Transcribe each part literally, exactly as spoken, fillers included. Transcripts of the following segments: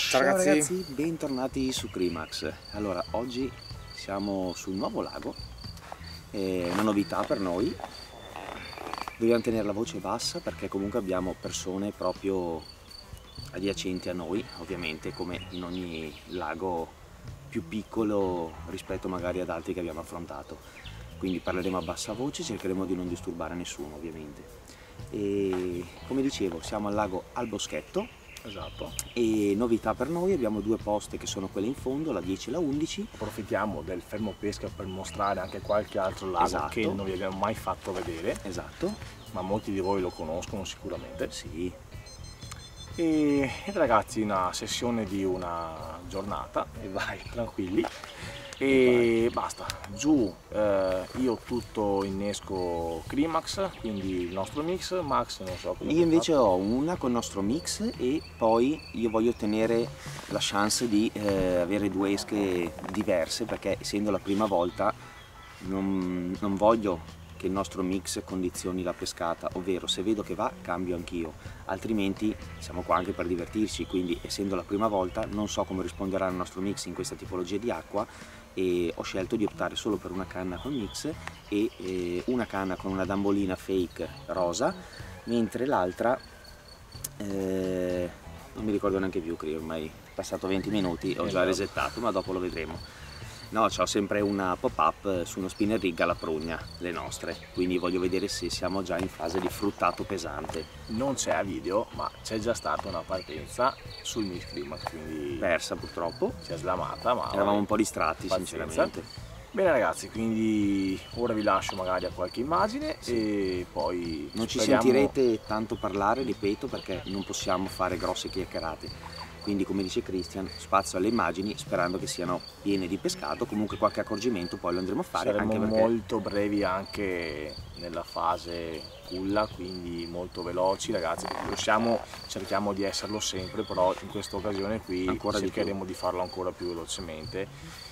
Ciao ragazzi. Ciao ragazzi, bentornati su Crimax. Allora, oggi siamo sul nuovo lago, è una novità per noi. Dobbiamo tenere la voce bassa perché comunque abbiamo persone proprio adiacenti a noi, ovviamente, come in ogni lago più piccolo rispetto magari ad altri che abbiamo affrontato. Quindi parleremo a bassa voce, cercheremo di non disturbare nessuno, ovviamente. E come dicevo, siamo al lago Al Boschetto. Esatto. E novità per noi, abbiamo due poste che sono quelle in fondo, la dieci e la undici. Approfittiamo del fermo pesca per mostrare anche qualche altro lago, esatto, che non vi abbiamo mai fatto vedere. Esatto. Ma molti di voi lo conoscono sicuramente. Sì. E, e ragazzi, una sessione di una giornata e vai tranquilli. E, e basta, giù eh, io tutto innesco Crimax, quindi il nostro mix. Max non so come io invece ho una con il nostro mix e poi io voglio ottenere la chance di eh, avere due esche diverse, perché essendo la prima volta non, non voglio che il nostro mix condizioni la pescata, ovvero se vedo che va cambio anch'io, altrimenti siamo qua anche per divertirci, quindi essendo la prima volta non so come risponderà il nostro mix in questa tipologia di acqua e ho scelto di optare solo per una canna con mix e eh, una canna con una dambolina fake rosa, mentre l'altra eh, non mi ricordo neanche più, che ormai è passato venti minuti, ho già resettato, ma dopo lo vedremo. No, c'ho sempre una pop-up su uno spinner rig alla prugna, le nostre, quindi voglio vedere se siamo già in fase di fruttato pesante. Non c'è a video, ma c'è già stata una partenza sul Mix Crimax, quindi persa purtroppo. Si è slamata, ma eravamo un po' distratti, pazienza, sinceramente. Bene ragazzi, quindi ora vi lascio magari a qualche immagine, sì, e poi non speriamo... ci sentirete tanto parlare, ripeto, perché non possiamo fare grosse chiacchierate. Quindi, come dice Christian, spazio alle immagini sperando che siano piene di pescato. Comunque qualche accorgimento poi lo andremo a fare. Saremo anche perché... molto brevi anche nella fase culla, quindi molto veloci ragazzi, riusciamo, cerchiamo di esserlo sempre, però in questa occasione qui ancora cercheremo di, di farlo ancora più velocemente.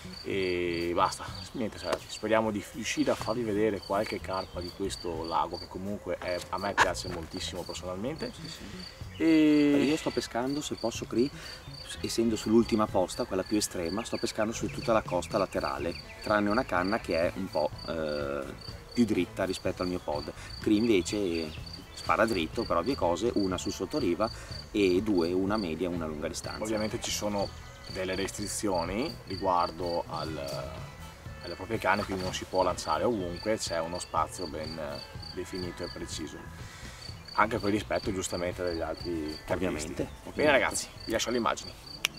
E basta, niente ragazzi, speriamo di riuscire a farvi vedere qualche carpa di questo lago che comunque è, a me piace moltissimo personalmente. Sì, sì. E... io sto pescando, se posso Cri, essendo sull'ultima posta, quella più estrema, sto pescando su tutta la costa laterale, tranne una canna che è un po' eh, più dritta rispetto al mio pod. Cri invece spara dritto per ovvie cose, una sul sottoriva e due, una media e una lunga distanza. Ovviamente ci sono delle restrizioni riguardo al, alle proprie canne, quindi non si può lanciare ovunque, c'è uno spazio ben definito e preciso. Anche per rispetto giustamente degli altri cambiamenti. Ovviamente. Bene ragazzi, vi lascio le immagini.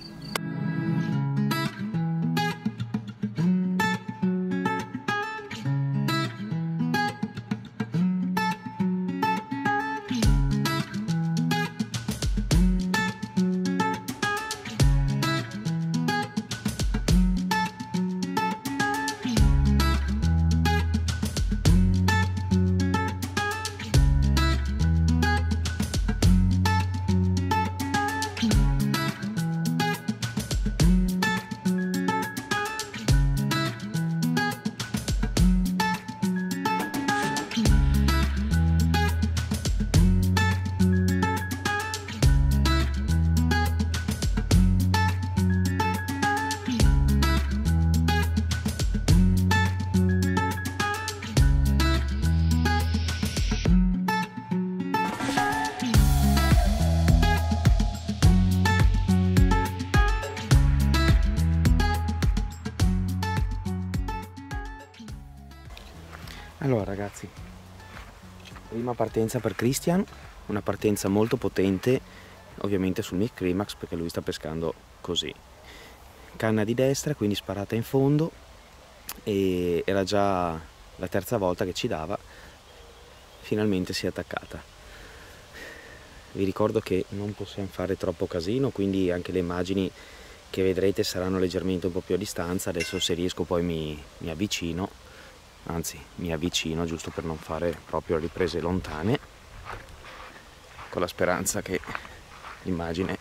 Allora ragazzi, prima partenza per Christian, una partenza molto potente, ovviamente sul Mix Crimax perché lui sta pescando così. Canna di destra, quindi sparata in fondo, e era già la terza volta che ci dava, finalmente si è attaccata. Vi ricordo che non possiamo fare troppo casino, quindi anche le immagini che vedrete saranno leggermente un po' più a distanza. Adesso se riesco poi mi, mi avvicino. Anzi, mi avvicino giusto per non fare proprio riprese lontane, con la speranza che l'immagine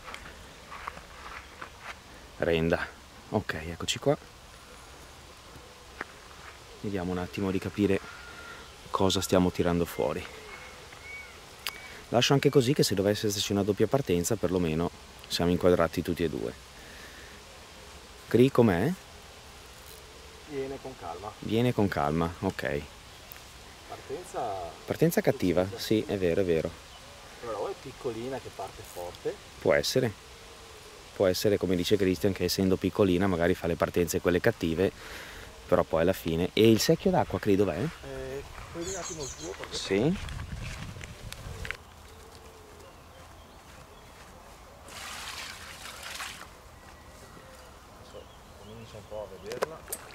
renda. Ok, eccoci qua. Vediamo un attimo di capire cosa stiamo tirando fuori. Lascio anche così che se dovesse esserci una doppia partenza perlomeno siamo inquadrati tutti e due. Cri com'è? Viene con calma. Viene con calma, ok. Partenza... Partenza cattiva, sì, è vero, è vero. Però è piccolina che parte forte. Può essere. Può essere, come dice Christian, che essendo piccolina magari fa le partenze quelle cattive, però poi alla fine... E il secchio d'acqua, Cri, dov'è? Eh, puoi un attimo il tuo? Perché... Sì. Comincia un po' a vederla.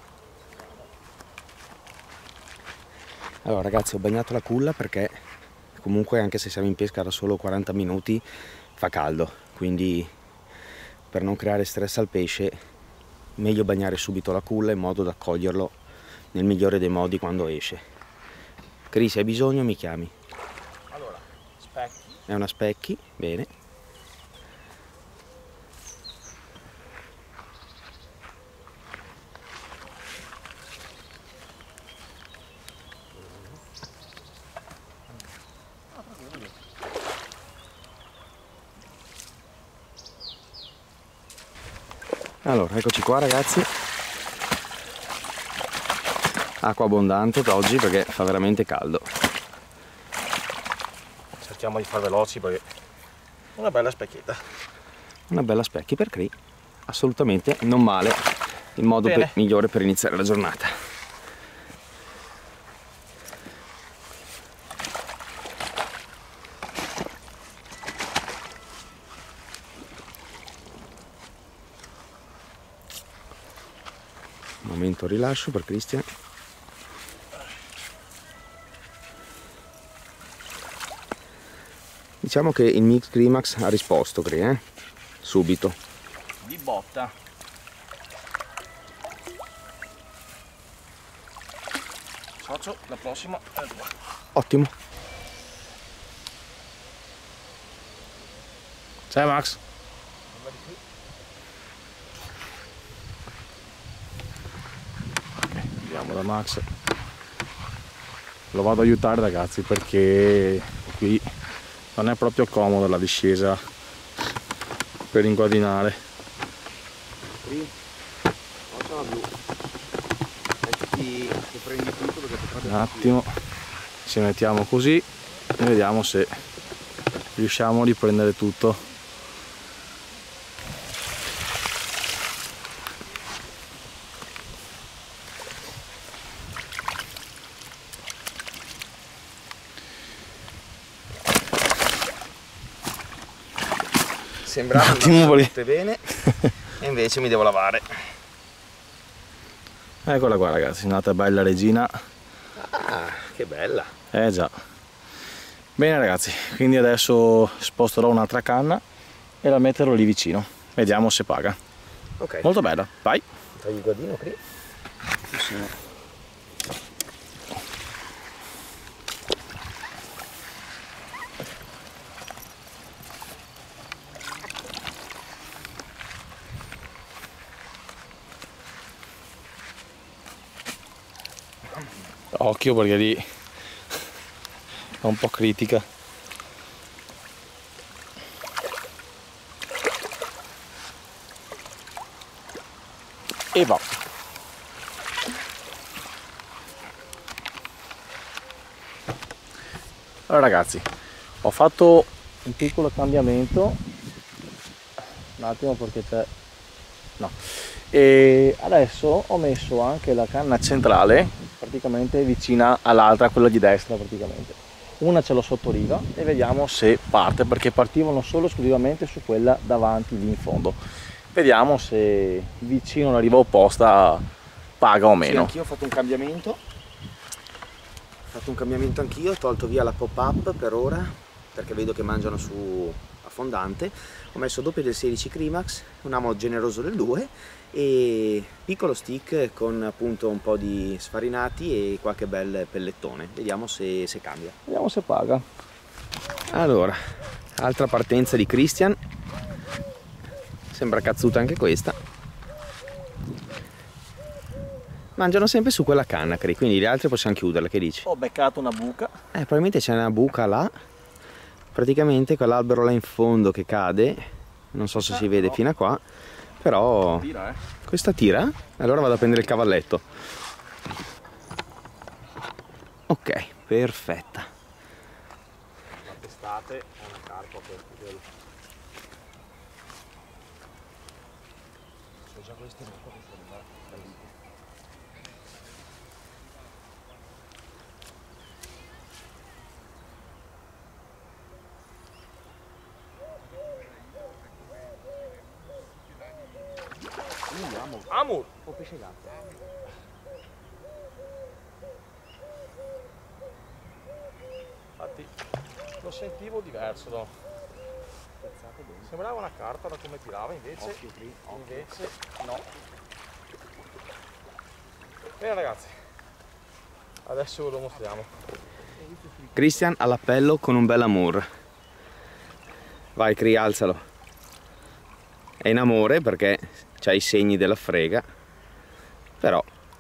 Allora ragazzi, ho bagnato la culla perché comunque anche se siamo in pesca da solo quaranta minuti fa caldo, quindi per non creare stress al pesce meglio bagnare subito la culla in modo da accoglierlo nel migliore dei modi quando esce. Cri, se hai bisogno mi chiami. Allora, specchi. È una specchi, bene. Allora, eccoci qua ragazzi, acqua abbondante per oggi perché fa veramente caldo. Cerchiamo di far veloci perché una bella specchietta. Una bella specchi per Cri, assolutamente non male, il modo per, migliore per iniziare la giornata. Momento rilascio per Christian. Diciamo che il mix Climax ha risposto, Cri, eh? Subito. Di botta. Socio, la prossima è la tua. Ottimo. Ciao Max. Andiamo da Max. Lo vado ad aiutare ragazzi perché qui non è proprio comoda la discesa per inguadinare. Un attimo, ci mettiamo così e vediamo se riusciamo a riprendere tutto. Sembrava andare bene e invece mi devo lavare. Eccola qua ragazzi, un'altra bella regina. Ah, che bella. Eh già. Bene ragazzi, quindi adesso sposterò un'altra canna e la metterò lì vicino. Vediamo se paga. Ok. Molto bella, vai. Togli il guardino qui. Occhio perché lì è un po' critica. E va. Allora ragazzi, ho fatto un piccolo cambiamento. Un attimo perché c'è... no. E adesso ho messo anche la canna centrale praticamente vicina all'altra, quella di destra praticamente. Una ce l'ho sotto riva e vediamo se parte, perché partivano solo esclusivamente su quella davanti lì in fondo. Vediamo se vicino alla riva opposta paga o meno. Sì, anch'io ho fatto un cambiamento. Ho fatto un cambiamento anch'io, ho tolto via la pop-up per ora perché vedo che mangiano su affondante. Ho messo doppio del sedici Climax, un amo generoso del due e piccolo stick con appunto un po' di sfarinati e qualche bel pellettone. Vediamo se, se cambia. Vediamo se paga. Allora, altra partenza di Christian. Sembra cazzuta anche questa. Mangiano sempre su quella canna, quindi le altre possiamo chiuderle, che dici? Ho beccato una buca. Eh, probabilmente c'è una buca là. Praticamente quell'albero là in fondo che cade, non so se si vede fino a qua, però tira, eh. Questa tira? Allora vado a prendere il cavalletto. Ok, perfetta. La testate è una carpa per quello. Sono già queste un po' che Amur. Amur! O pesce gatto. Infatti lo sentivo diverso, no? Sembrava una carta da come tirava, invece, Occhio qui, occhio. invece no. Bene ragazzi, adesso ve lo mostriamo. Christian all'appello con un bel amor. Vai Cri, alzalo. È in amore perché c'ha i segni della frega, però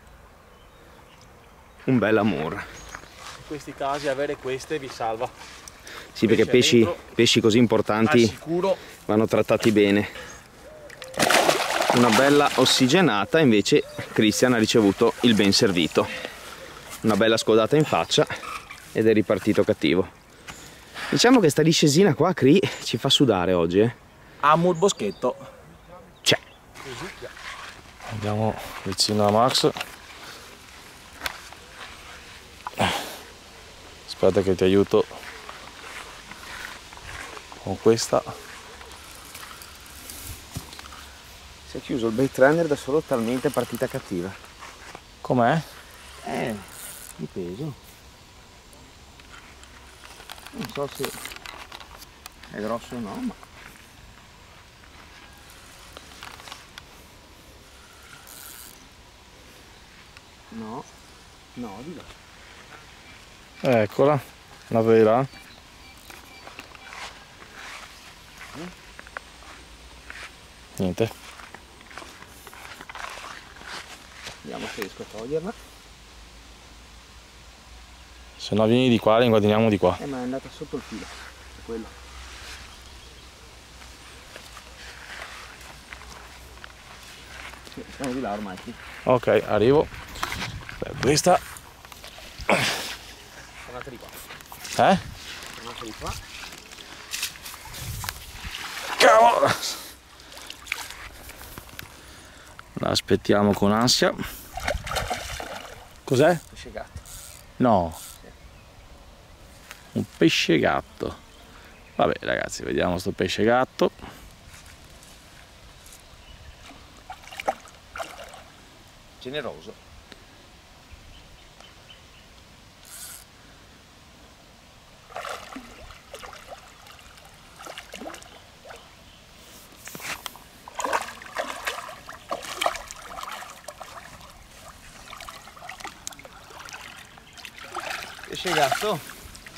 un bel amor. In questi casi avere queste vi salva. Sì, perché pesci, pesci così importanti al sicuro vanno trattati bene. Una bella ossigenata, invece Christian ha ricevuto il ben servito. Una bella scodata in faccia ed è ripartito cattivo. Diciamo che sta discesina qua, Cri, ci fa sudare oggi, eh. Amur boschetto. C'è. Andiamo vicino a Max. Aspetta che ti aiuto con questa. Si è chiuso il bait runner da solo, talmente partita cattiva. Com'è? Eh, di peso. Non so se è grosso o no, ma... No, no, di là. Eccola, la vera. Niente. Vediamo se riesco a toglierla. Se no vieni di qua, la inguadiniamo di qua. Eh, ma è andata sotto il filo, è quello. Sì, siamo di là ormai. Sì. Ok, arrivo. Beh, questa. Tornate di qua. Eh? Tornate di qua. Cavolo! La aspettiamo con ansia. Cos'è? Pesce gatto. No. Un pesce gatto. Vabbè ragazzi, vediamo sto pesce gatto. Generoso. Pesce gatto.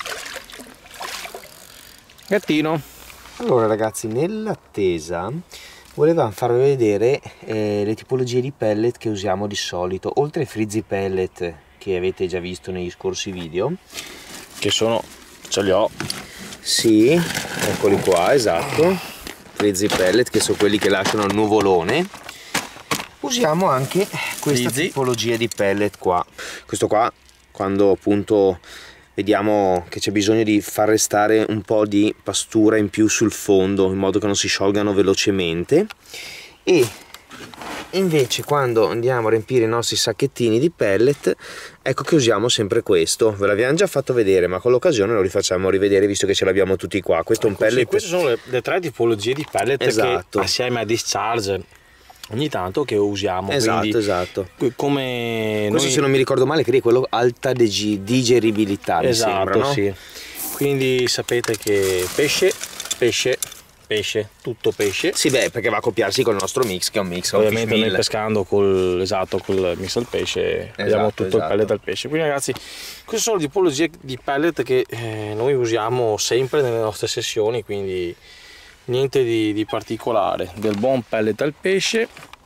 Gattino. Allora ragazzi, nell'attesa volevamo farvi vedere eh, le tipologie di pellet che usiamo di solito, oltre ai frizzy pellet che avete già visto negli scorsi video, Che sono, ce li ho. sì, eccoli qua, esatto, frizzy pellet che sono quelli che lasciano il nuvolone. Usiamo anche questa Frizzy. tipologia di pellet qua. Questo qua, quando appunto vediamo che c'è bisogno di far restare un po' di pastura in più sul fondo in modo che non si sciolgano velocemente, e invece quando andiamo a riempire i nostri sacchettini di pellet, ecco che usiamo sempre questo. Ve l'abbiamo già fatto vedere, ma con l'occasione lo rifacciamo rivedere visto che ce l'abbiamo tutti qua. Questo è un Ecco, sì, pellet. queste sono le, le tre tipologie di pellet Esatto. che assieme a discharge ogni tanto che usiamo. Esatto, Quindi, esatto. come Questo noi... se non mi ricordo male che è quello alta dig- digeribilità, esatto, mi sembra, no? sì. Quindi sapete che pesce, pesce, pesce, tutto pesce. Sì, beh, perché va a copiarsi con il nostro mix, che è un mix con Ovviamente fish noi meal. pescando col, esatto, col mix al pesce abbiamo tutto esatto. il pellet al pesce. Quindi ragazzi, queste sono le tipologie di pellet che eh, noi usiamo sempre nelle nostre sessioni, quindi niente di, di particolare. Del buon pellet al pesce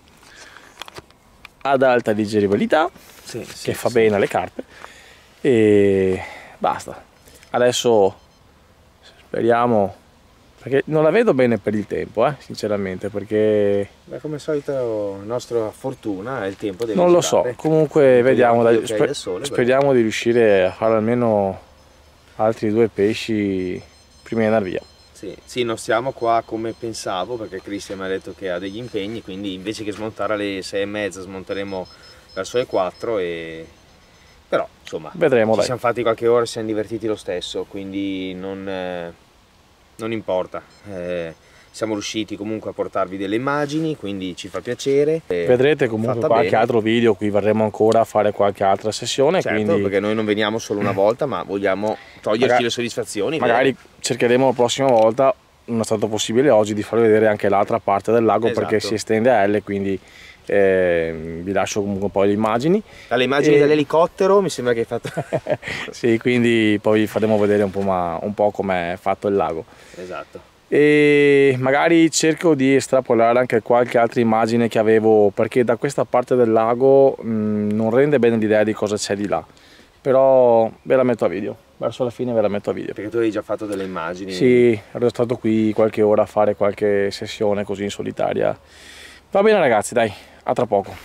ad alta digeribilità, Sì, sì, che fa sì. bene alle carpe, e basta. Adesso speriamo Perché non la vedo bene per il tempo, eh, sinceramente, perché... Beh, come al solito la nostra fortuna è il tempo deve Non lo so, comunque vediamo, dai, sper sole, speriamo di riuscire a fare almeno altri due pesci prima di andare via. Sì, sì, non stiamo qua come pensavo, perché Cristian mi ha detto che ha degli impegni, quindi invece che smontare alle sei e mezza smonteremo verso le quattro e... Però, insomma, vedremo, ci dai. siamo fatti qualche ora e siamo divertiti lo stesso, quindi non... Eh... non importa, eh, siamo riusciti comunque a portarvi delle immagini, quindi ci fa piacere. Vedrete comunque qualche bene. altro video, qui verremo ancora a fare qualche altra sessione. Certo, quindi... perché noi non veniamo solo una volta, ma vogliamo toglierci magari, le soddisfazioni. Magari bene. cercheremo la prossima volta, non è stato possibile oggi, di farvi vedere anche l'altra parte del lago, esatto. perché si estende a L, quindi eh, vi lascio comunque poi le immagini. Dalle immagini e... dell'elicottero mi sembra che hai fatto... Sì, quindi poi vi faremo vedere un po', ma, un po' com'è fatto il lago. Esatto. E magari cerco di estrapolare anche qualche altra immagine che avevo, perché da questa parte del lago mh, non rende bene l'idea di cosa c'è di là, però ve la metto a video, verso la fine ve la metto a video. Perché tu hai già fatto delle immagini? Sì, ero stato qui qualche ora a fare qualche sessione così in solitaria. Va bene ragazzi, dai, a tra poco.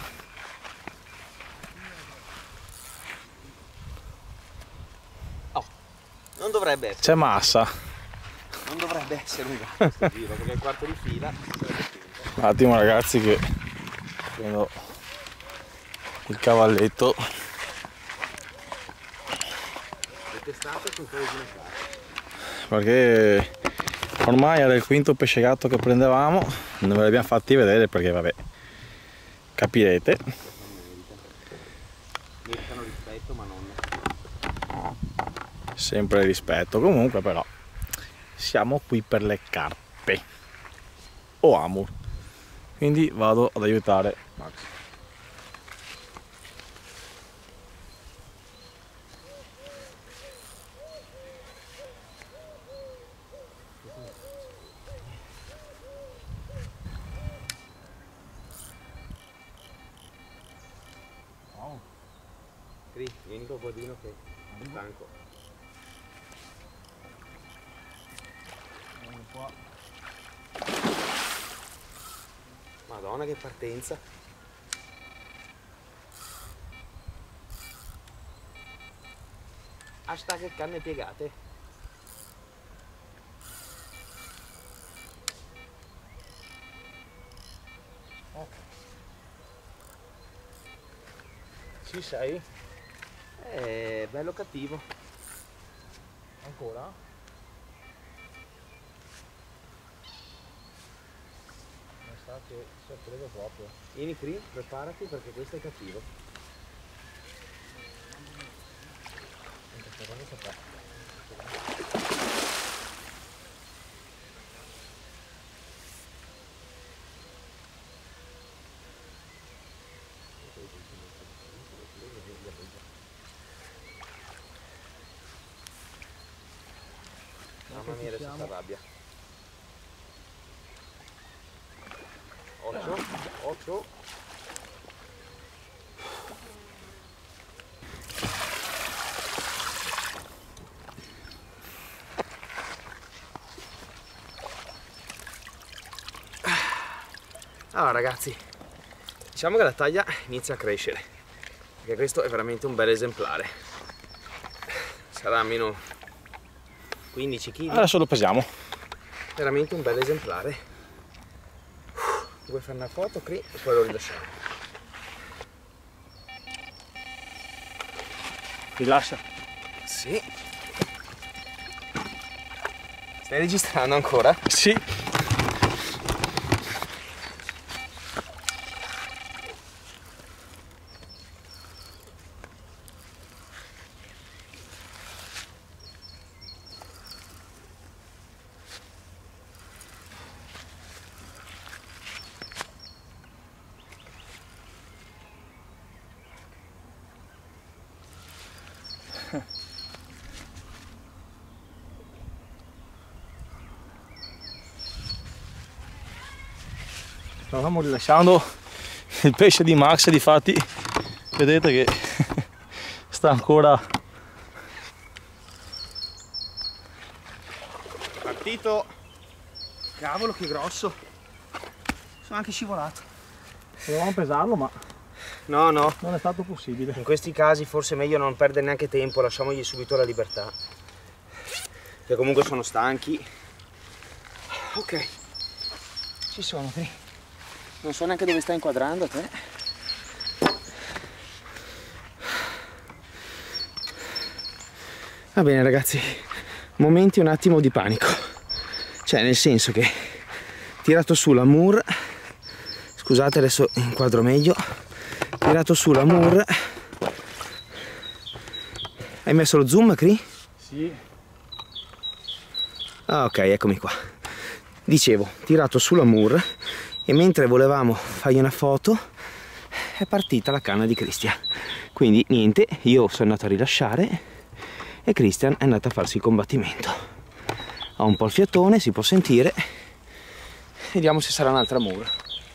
Oh, non dovrebbe essere. C'è massa. Non dovrebbe essere un gatto giro, perché è il quarto di fila. Un attimo ragazzi che prendo il cavalletto. Le testate con quello di perché ormai era il quinto pesce gatto che prendevamo, non ve l'abbiamo fatti vedere perché vabbè, capirete. Meritano rispetto, ma non... Sempre rispetto, comunque però siamo qui per le carpe o amur, quindi vado ad aiutare Max. Wow. Cri, vieni col bodino che è stanco. Madonna che partenza. Hashtag canne piegate. Ok. Ci sei? È bello cattivo. Ancora? Che si è preso proprio. Vieni qui, preparati perché questo è cattivo. Mamma mia, adesso si arrabbia. Occhio, occhio. Allora ragazzi, diciamo che la taglia inizia a crescere, perché questo è veramente un bel esemplare. Sarà almeno quindici chili. Adesso lo pesiamo. Veramente un bel esemplare. Vuoi fare una foto qui e poi lo rilasciamo. Rilascia. Sì. Stai registrando ancora? Sì. Stavamo rilasciando il pesce di Max, difatti vedete che sta ancora partito Cavolo, che grosso. Sono anche scivolato. Dovevamo pesarlo, ma no, no, non è stato possibile. In questi casi forse è meglio non perdere neanche tempo, lasciamogli subito la libertà. Che comunque sono stanchi. Ok, ci sono qui. Non so neanche dove stai inquadrando te. Va bene ragazzi, momenti un attimo di panico. Cioè nel senso che tirato su l'Amur, scusate adesso inquadro meglio, tirato su l'Amur. Hai messo lo zoom, Cri? Sì. Ah, ok, eccomi qua. Dicevo, tirato su l'Amur e mentre volevamo fargli una foto è partita la canna di Christian. Quindi niente, io sono andato a rilasciare e Christian è andato a farsi il combattimento. Ha un po' il fiatone, si può sentire. Vediamo se sarà un'altra Amur.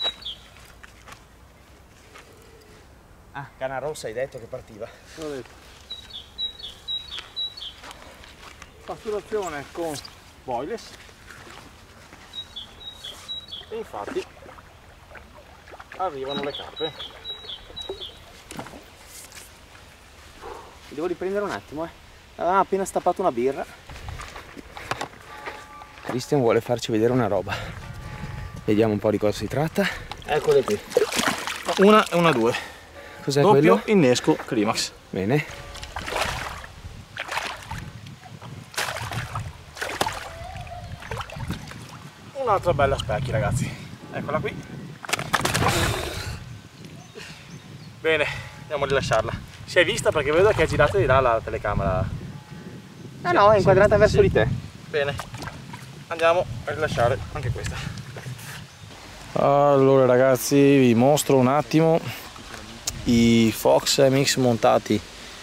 Ah, canna rossa hai detto che partiva. L'ho detto. Fatturazione con boilers. E infatti arrivano le carpe. Mi devo riprendere un attimo, eh. Avevamo appena stappato una birra. Christian vuole farci vedere una roba. Vediamo un po' di cosa si tratta. Eccole qui. Una e una due. Cos'è doppio quello? innesco Climax. Bene. Un'altra bella specchi ragazzi. Eccola qui. Bene, andiamo a rilasciarla. Si è vista perché vedo che è girata di là la telecamera. Ah no, è inquadrata verso di te. Bene, andiamo a rilasciare anche questa. Allora ragazzi, vi mostro un attimo i Fox M X montati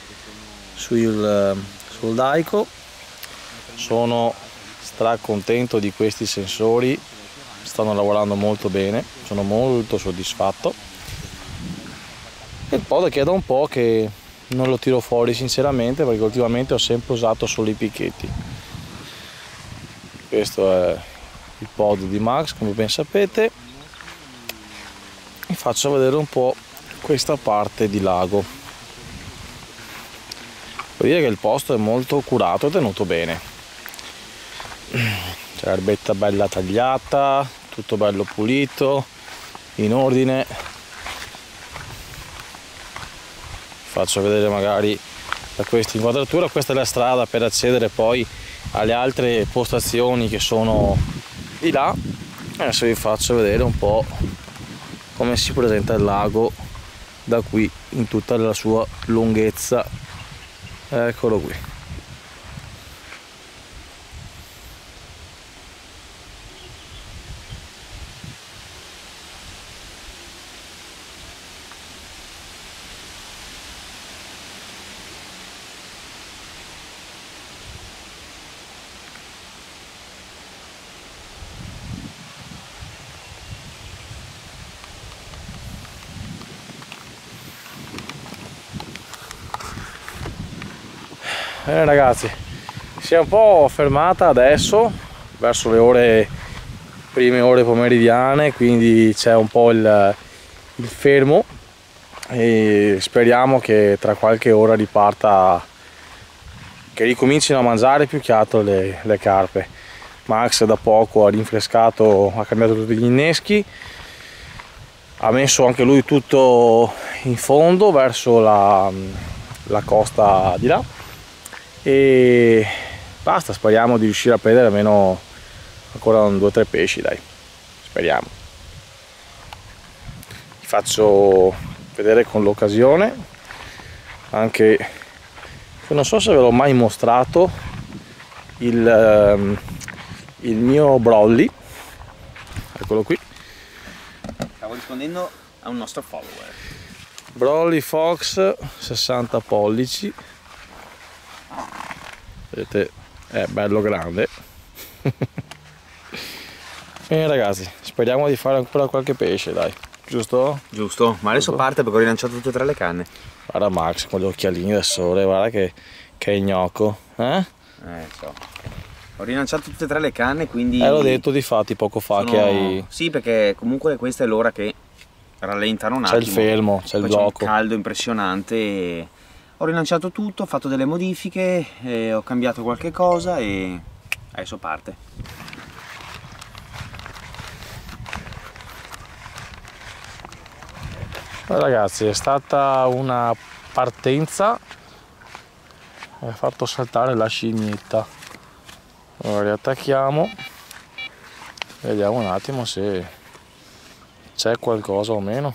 sul, sul Daico. Sono stra contento di questi sensori, stanno lavorando molto bene, sono molto soddisfatto. E poi che da un po' che non lo tiro fuori sinceramente, perché ultimamente ho sempre usato solo i picchetti. Questo è il pod di Max, come ben sapete. Vi faccio vedere un po' questa parte di lago. Devo dire che il posto è molto curato e tenuto bene. C'è l'erbetta bella tagliata, tutto bello pulito, in ordine. Faccio vedere magari da questa inquadratura. Questa è la strada per accedere poi alle altre postazioni che sono di là. Adesso vi faccio vedere un po' come si presenta il lago da qui in tutta la sua lunghezza. Eccolo qui. Bene ragazzi, si è un po' fermata adesso verso le ore prime ore pomeridiane, quindi c'è un po' il, il fermo e speriamo che tra qualche ora riparta, che ricomincino a mangiare più che altro le, le carpe. Max da poco ha rinfrescato, ha cambiato tutti gli inneschi, ha messo anche lui tutto in fondo verso la, la costa di là. E basta, speriamo di riuscire a prendere almeno ancora un due o tre pesci, dai, speriamo. Vi faccio vedere con l'occasione anche, non so se ve l'ho mai mostrato, il, um, il mio Broly. Eccolo qui. Stavo rispondendo a un nostro follower. Broly Fox sessanta pollici. Vedete, è bello grande. Bene ragazzi, speriamo di fare ancora qualche pesce, dai, giusto? Giusto, ma adesso parte perché ho rilanciato tutte e tre le canne. Guarda Max con gli occhialini da sole, guarda che, che è gnocco, eh? Eh, so. Ho rilanciato tutte e tre le canne, quindi... Eh, l'ho detto di fatti poco fa sono... che hai... Sì, perché comunque questa è l'ora che rallentano un attimo. C'è il fermo, c'è il blocco. C'è un caldo impressionante. E... Ho rilanciato tutto, ho fatto delle modifiche, e ho cambiato qualche cosa e adesso parte. Ragazzi, è stata una partenza, ha fatto saltare la scimmetta. Ora riattacchiamo, vediamo un attimo se c'è qualcosa o meno.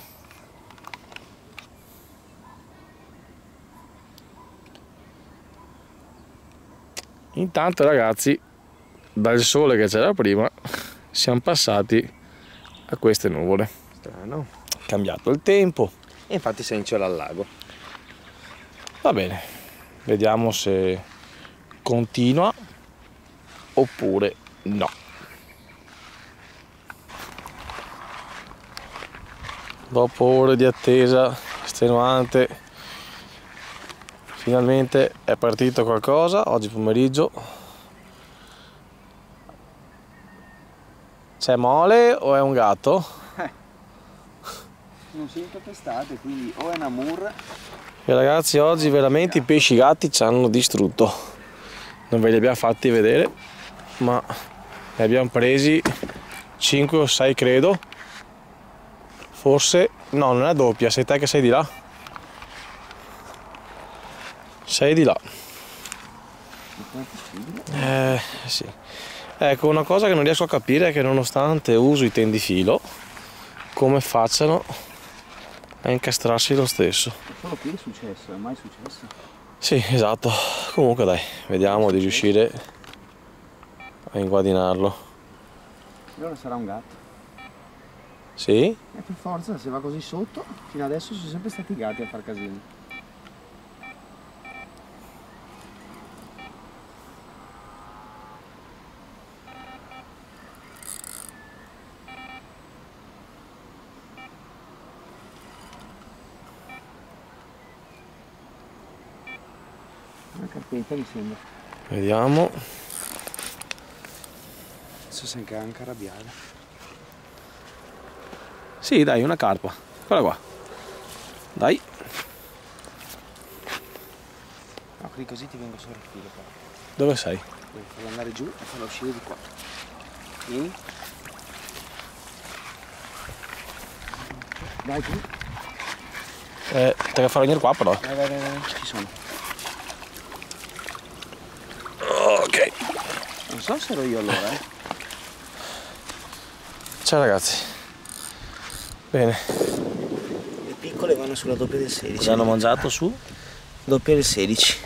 Intanto ragazzi, dal sole che c'era prima siamo passati a queste nuvole. Strano. È cambiato il tempo. E infatti sei in cielo al lago. Va bene, vediamo se continua oppure no. Dopo ore di attesa estenuante, finalmente è partito qualcosa oggi pomeriggio. C'è mole o è un gatto? Eh, non sento testate, quindi o è un amur. E ragazzi, oggi veramente i pesci gatti ci hanno distrutto. Non ve li abbiamo fatti vedere, ma ne abbiamo presi cinque o sei credo. Forse no, non è doppia, sei te che sei di là. Sei di là. Eh sì. Ecco, una cosa che non riesco a capire è che nonostante uso i tendifilo, come facciano a incastrarsi lo stesso. Solo qui è successo, è mai successo? Sì, esatto. Comunque dai, vediamo di riuscire a inguadinarlo. Allora sarà un gatto. Sì? E per forza, se va così sotto, fino adesso sono sempre stati i gatti a far casino. Una carpetta mi sembra. Vediamo. Adesso sei anche arrabbiata. Sì, dai, una carpa. Quella qua. Dai. No, qui così ti vengo sopra il filo qua. Dove sei? Devi farlo andare giù e farlo uscire di qua. Vieni. Dai giù. Eh, te la farò venire qua però. Vai, vai, vai, vai. Ci sono. Ok. Non so se ero io allora, eh. Ciao ragazzi. Bene. Le piccole vanno sulla doppia del sedici. Cosa hanno mangiato su? Doppia del sedici.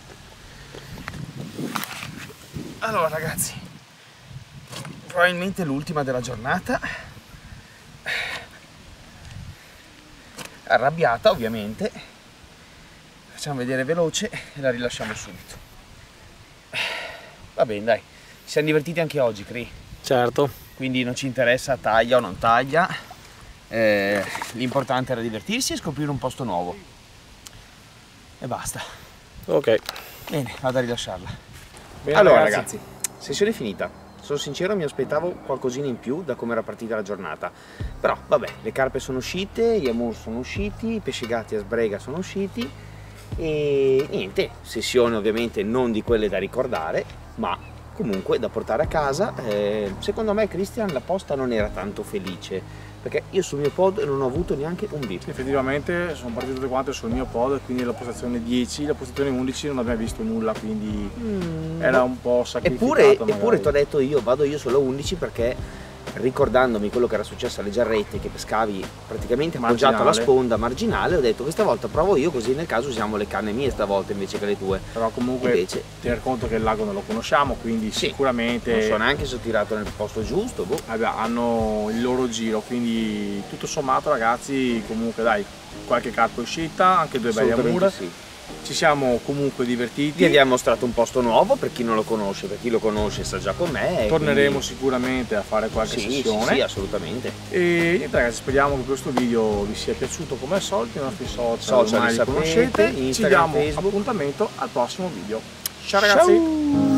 Allora ragazzi, probabilmente l'ultima della giornata. Arrabbiata ovviamente. Facciamo vedere veloce e la rilasciamo subito. Va bene, dai. Ci siamo divertiti anche oggi, Cri. Certo. Quindi non ci interessa taglia o non taglia. Eh, l'importante era divertirsi e scoprire un posto nuovo. E basta. Ok. Bene, vado a rilasciarla. Bene, allora ragazzi, sessione finita. Sono sincero, mi aspettavo qualcosina in più da come era partita la giornata. Però vabbè, le carpe sono uscite, gli amur sono usciti, i pesci gatti a sbrega sono usciti. E niente, sessione ovviamente non di quelle da ricordare, ma comunque da portare a casa. Eh, secondo me Christian la posta non era tanto felice, perché io sul mio pod non ho avuto neanche un bip. Effettivamente sono partite tutte quante sul mio pod, quindi la postazione dieci, la postazione undici non abbiamo visto nulla, quindi mm. era un po' sacrificato. Eppure, eppure ti ho detto io, vado io solo a undici perché ricordandomi quello che era successo alle giarrette, che pescavi praticamente appoggiato alla sponda marginale, ho detto questa volta provo io, così nel caso usiamo le canne mie stavolta invece che le tue. Però comunque invece, tener conto che il lago non lo conosciamo, quindi sì, sicuramente non so neanche se ho tirato nel posto giusto, boh. Vabbè, hanno il loro giro, quindi tutto sommato ragazzi, comunque dai, qualche carpa è uscita, anche due belli amur. Sì. Ci siamo comunque divertiti. Vi abbiamo mostrato un posto nuovo per chi non lo conosce, per chi lo conosce sa già com'è. Torneremo quindi... sicuramente a fare qualche sì, sessione. Sì, sì, assolutamente. E niente ragazzi, speriamo che questo video vi sia piaciuto come al solito, i nostri social, social ormai li conoscete. Instagram, ci diamo Facebook. appuntamento al prossimo video. Ciao ragazzi! Ciao.